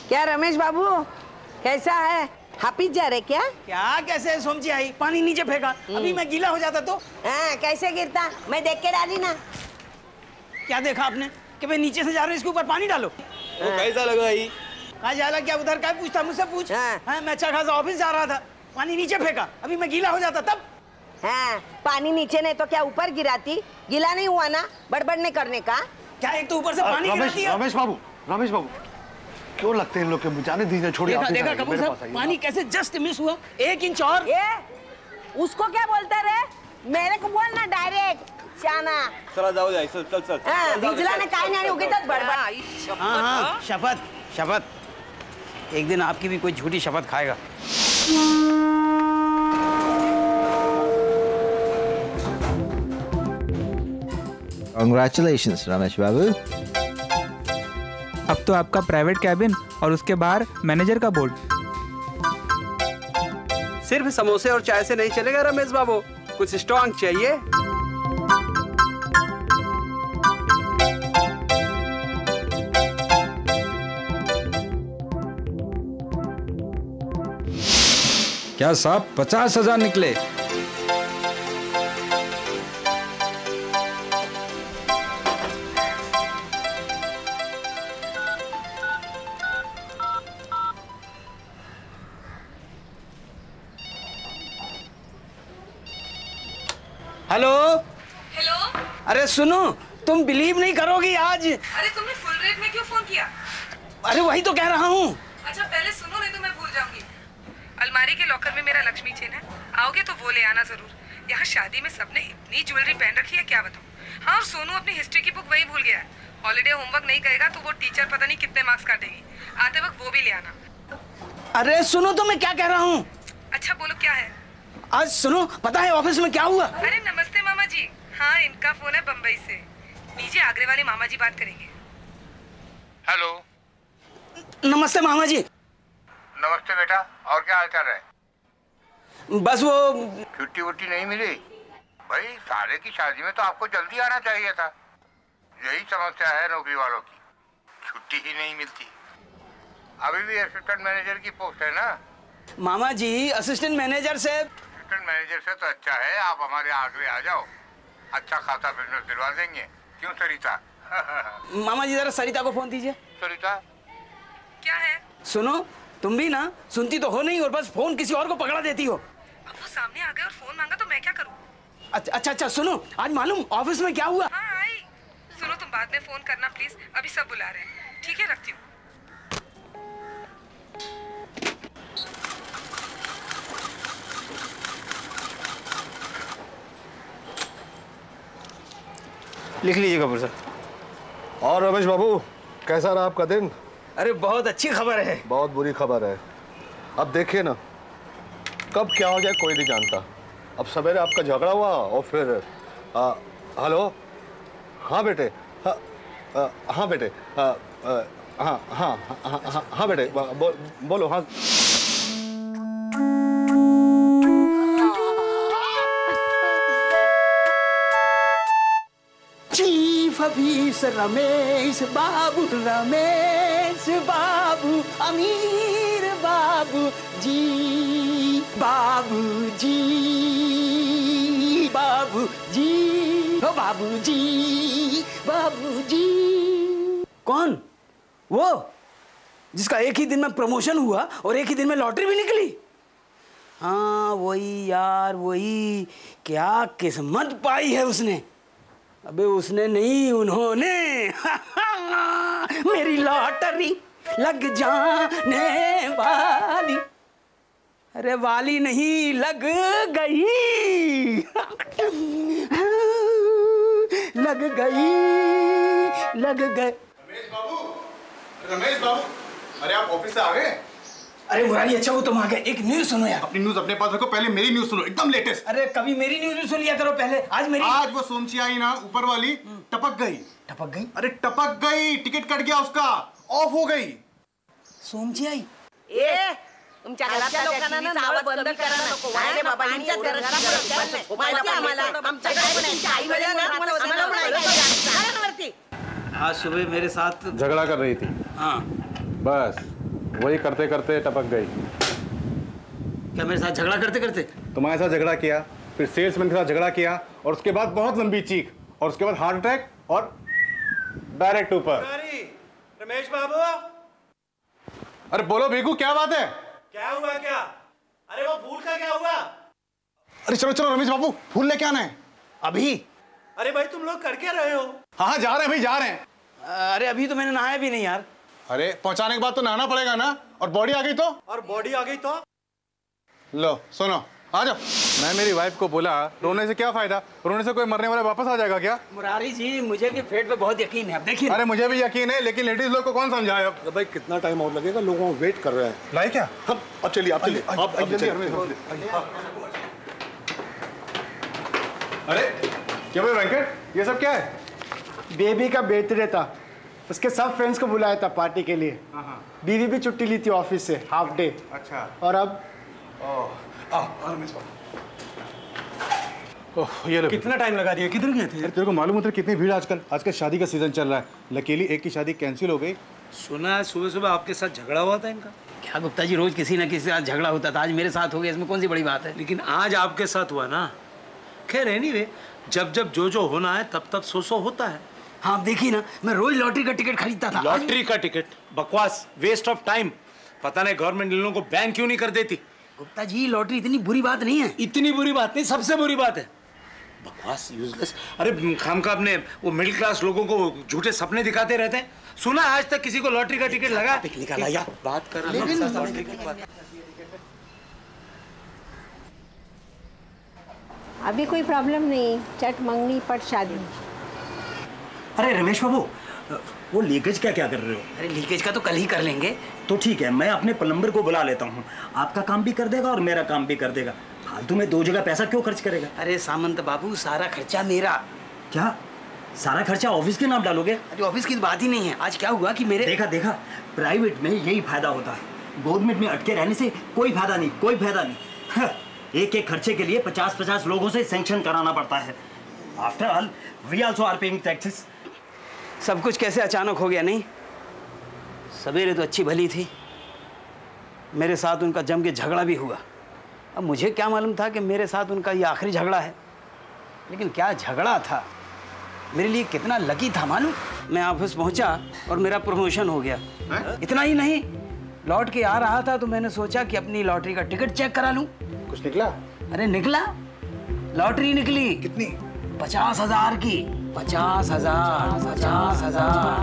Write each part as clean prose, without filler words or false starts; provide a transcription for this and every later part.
क्या रमेश बाबू कैसा है? हाफिज जा रहे क्या? क्या कैसे सोमची आई? पानी नीचे फेंका, अभी मैं गीला हो जाता तो। हाँ, कैसे गिरता? मैं देख के डाली ना। क्या देखा आपने कि मैं नीचे से जा रहा हूँ, इसके ऊपर पानी डालो। तो कैसा लगा आई? कहा जाला क्या उधर क्या पूछता, मुझसे पूछ। हाँ, मैं अच्छा खासा ऑफिस जा रहा था, पानी नीचे फेंका, अभी मैं गीला हो जाता तब। हाँ, पानी नीचे नहीं तो क्या ऊपर गिराती? गीला नहीं हुआ ना, बड़बड़ नहीं करने का। क्या एक तो ऊपर से पानी गिराती है। रमेश बाबू क्यों लगते हैं इन लोग के? जाने दीजिए, छोड़िए। देखा कपूर साहब, पानी कैसे जस्ट मिस हुआ, 1 इंच और। ये उसको क्या बोलते रे? मेरे को बोलना डायरेक्ट शाना। चला जाओ जाए, चल। हाँ, भिजला ने काय नहीं उगी तक बड़बड़। हाँ, शपथ। एक दिन आपकी भी कोई झूठी शपथ खाएगा। Congratulations, रमेश बाबू। अब तो आपका प्राइवेट कैबिन और उसके बाहर मैनेजर का बोर्ड। सिर्फ समोसे और चाय से नहीं चलेगा रमेश बाबू, कुछ स्ट्रॉन्ग चाहिए। क्या साहब 50,000 निकले? हेलो। हेलो। अरे सुनो, तुम बिलीव नहीं करोगी आज। अरे तुमने फुल रेट में क्यों फोन किया? अरे वही तो कह रहा हूँ। अच्छा पहले सुनो, नहीं तो मैं भूल जाऊंगी। अलमारी के लॉकर में मेरा लक्ष्मी चेन है, आओगे तो वो ले आना जरूर। यहाँ शादी में सबने इतनी ज्वेलरी पहन रखी है, क्या बताऊँ। हाँ, और सोनू अपनी हिस्ट्री की बुक वही भूल गया है। हॉलीडे होमवर्क नहीं करेगा तो वो टीचर पता नहीं कितने मार्क्स काटेगी। आते वक्त वो भी ले आना। अरे सुनो तो मैं क्या कह रहा हूँ। अच्छा बोलो क्या है? आज सुनो, पता है ऑफिस में क्या हुआ? अरे नमस्ते मामा जी। हाँ, इनका फोन है बम्बई से। नीचे आगरे वाले मामा जी बात करेंगे। हेलो। नमस्ते मामा जी। नमस्ते बेटा, और क्या हालचाल है? बस वो छुट्टी वुट्टी नहीं मिली? भाई सारे की शादी में तो आपको जल्दी आना चाहिए था। यही समस्या है नौकरी वालों की, छुट्टी ही नहीं मिलती। अभी भी असिस्टेंट मैनेजर की पोस्ट है ना? मामा जी, असिस्टेंट मैनेजर से तो अच्छा है आप हमारे आगरे आ जाओ, अच्छा खासा बिजनेस दिलवा देंगे। क्यों सरिता? मामा जी जरा सरिता को फोन दीजिए। सरिता क्या है? सुनो, तुम भी ना सुनती तो हो नहीं और बस फोन किसी और को पकड़ा देती हो। अब वो सामने आ गए और फोन मांगा तो मैं क्या करूँ? अच्छा सुनो, आज मालूम ऑफिस में क्या हुआ? हाँ आई। सुनो तुम बाद में फोन करना प्लीज, अभी सब बुला रहे हैं। ठीक है, रखती हूँ। लिख लीजिए कपूर साहब। और रमेश बाबू, कैसा रहा आपका दिन? अरे बहुत अच्छी खबर है। बहुत बुरी खबर है। अब देखिए ना, कब क्या हो जाए कोई नहीं जानता। अब सवेरे आपका झगड़ा हुआ और फिर हेलो। हाँ बेटे, हाँ बेटे, हाँ बेटे, बोलो। हाँ चीफ ऑफिसर रमेश बाबू, अमीर बाबू जी, बाबू जी। कौन? वो जिसका एक ही दिन में प्रमोशन हुआ और एक ही दिन में लॉटरी भी निकली? हाँ वही यार, वही। क्या किस्मत पाई है उसने। अबे उसने नहीं, उन्होंने। मेरी लॉटरी लग जाने वाली। अरे वाली नहीं, लग गई। लग गई। रमेश बाबू, अरे आप ऑफिस से आ गए? अरे मुरारी, अच्छा वो तुम आ गए। एक न्यूज सुनो यार। अपनी न्यूज अपने पास रखो, पहले मेरी न्यूज सुनो, एकदम लेटेस्ट। अरे कभी मेरी न्यूज भी सुन लिया करो पहले। आज वो सोमची आई ना, ऊपर वाली टपक गई। अरे टपक गई, टिकट कट गया उसका, ऑफ हो गई। सोमची आई? तुमच्या घरातल्या लोकांना ना नाव बंद करा नको. नाही बाबा, आमच्या घरात माहिती आम्हाला. आमच्याकडे पण तुमच्या आई वडील ना आम्हाला पण ऐकायचं. आज सुबह मेरे साथ झगड़ा कर रही थी। हाँ बस वही करते करते टपक गई। क्या मेरे साथ झगड़ा करते करते? तुम्हारे साथ झगड़ा किया, फिर सेल्समैन के साथ झगड़ा किया, और उसके बाद बहुत लंबी चीख, और उसके बाद हार्ट अटैक और डायरेक्ट ऊपर। रमेश बाबू, अरे बोलो भीखू, क्या बात है? क्या हुआ क्या? अरे वो फूल का क्या हुआ? अरे चलो चलो रमेश बाबू, फूल लेके आना है अभी। अरे भाई तुम लोग कर क्या रहे हो? हाँ जा रहे हैं भाई, जा रहे हैं। अरे अभी तो मैंने नहाया भी नहीं यार। अरे पहुंचाने के बाद तो नहाना पड़ेगा ना, और बॉडी आ गई तो? और बॉडी आ गई तो? लो सुनो, आ जाओ। मैं मेरी वाइफ को बोला रोने से क्या फायदा, रोने से कोई मरने वाला वापस आ जाएगा क्या? मुरारी जी, मुझे भी फेट पे बहुत यकीन है। अब देखिए। अरे मुझे भी यकीन है, लेकिन लेडीज लोग को कौन समझाए? अब भाई कितना टाइम और लगेगा, लोगों को वेट कर रहे हैं। लाए क्या? हम अब चलिए, आप चलिए, आप अरे क्या भाई वेंकट, ये सब क्या है? बेबी का बर्थडे था, उसके सब फ्रेंड्स को बुलाया था पार्टी के लिए। बीवी भी छुट्टी ली थी ऑफिस से, हाफ डे। अच्छा। और अब ये लो। कितना टाइम लगा दिया? किधर गए थे? तेरे को मालूम है कितनी भीड़ आजकल शादी का सीजन चल रहा है। लकीली एक की शादी कैंसिल हो गई। सुना है सुबह सुबह आपके साथ झगड़ा हुआ था इनका। क्या गुप्ता जी, रोज किसी ना किसी के साथ झगड़ा होता था, आज मेरे साथ हो गया, इसमें कौन सी बड़ी बात है? लेकिन आज आपके साथ हुआ ना। खैर एनीवे, जब जब जो होना है तब तब सो होता है। हाँ आप देखिए ना, मैं रोज लॉटरी का टिकट खरीदता था। लॉटरी का टिकट? बकवास, वेस्ट ऑफ टाइम। पता नहीं गवर्नमेंट इन लोगों को बैन क्यों नहीं कर देती। गुप्ता जी, लॉटरी इतनी बुरी बात नहीं है। इतनी बुरी बात नहीं, सबसे बुरी बात है। बकवास, यूजलेस। अरे खामखा अपने वो मिडिल क्लास लोगों को झूठे सपने दिखाते रहते हैं। सुना आज तक किसी को लॉटरी का टिकट लगा? निकाला या बात कर अभी कोई प्रॉब्लम नहीं, चट मंगनी पट शादी। अरे रमेश बाबू, वो लीकेज क्या कर रहे हो? अरे लीकेज का तो कल ही कर लेंगे। तो ठीक है, मैं अपने प्लम्बर को बुला लेता हूँ, आपका काम भी कर देगा और मेरा काम भी कर देगा। फालतू में दो जगह पैसा क्यों खर्च करेगा? अरे सामंत बाबू, सारा खर्चा मेरा। क्या सारा खर्चा ऑफिस के नाम डालोगे? अरे ऑफिस की बात ही नहीं है। आज क्या हुआ कि मेरे देखा प्राइवेट में यही फायदा होता है, गवर्नमेंट में अटके रहने से कोई फायदा नहीं। एक एक खर्चे के लिए 50-50 लोगों से सैंक्शन कराना पड़ता है। After all we also are paying taxes. सब कुछ कैसे अचानक हो गया नहीं? सवेरे तो अच्छी भली थी, मेरे साथ उनका जम के झगड़ा भी हुआ। अब मुझे क्या मालूम था कि मेरे साथ उनका ये आखिरी झगड़ा है। लेकिन क्या झगड़ा था, मेरे लिए कितना लकी था मालूम। मैं ऑफिस पहुंचा और मेरा प्रमोशन हो गया। इतना ही नहीं, लौट के आ रहा था तो मैंने सोचा कि अपनी लॉटरी का टिकट चेक करा लूं। कुछ निकला? अरे निकला, लॉटरी निकली। कितनी? 50,000 की। 50,000, 50,000,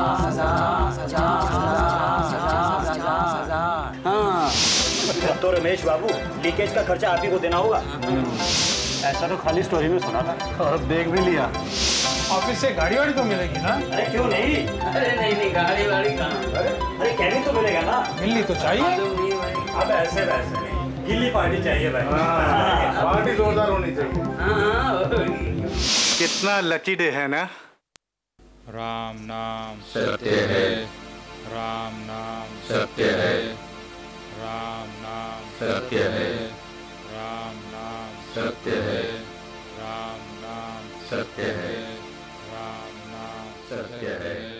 50,000। हाँ तो रमेश बाबू, लीकेज का खर्चा आप ही को देना होगा। ऐसा तो खाली स्टोरी में सुना था और देख भी लिया। ऑफिस से गाड़ी वाड़ी तो मिलेगी ना? अरे क्यों नहीं? अरे नहीं, गाड़ी वाड़ी कहाँ? अरे कैबिन तो मिलेगा ना? मिलनी तो चाहिए। अब ऐसे वैसे नहीं, गिल्ली पार्टी चाहिए भाई। पार्टी जोरदार होनी चाहिए। हाँ। कितना लकी डे है ना। राम नाम सत्य है, राम नाम सत्य है, राम नाम सत्य है, राम नाम सत्य है, राम नाम सत्य है, राम नाम सत्य है।